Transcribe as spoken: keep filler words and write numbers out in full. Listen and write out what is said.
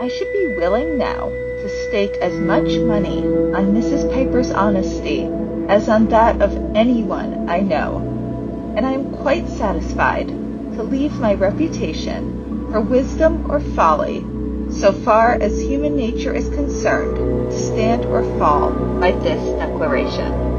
I should be willing now to stake as much money on Missus Piper's honesty as on that of anyone I know, and I am quite satisfied to leave my reputation for wisdom or folly, so far as human nature is concerned, to stand or fall by this declaration.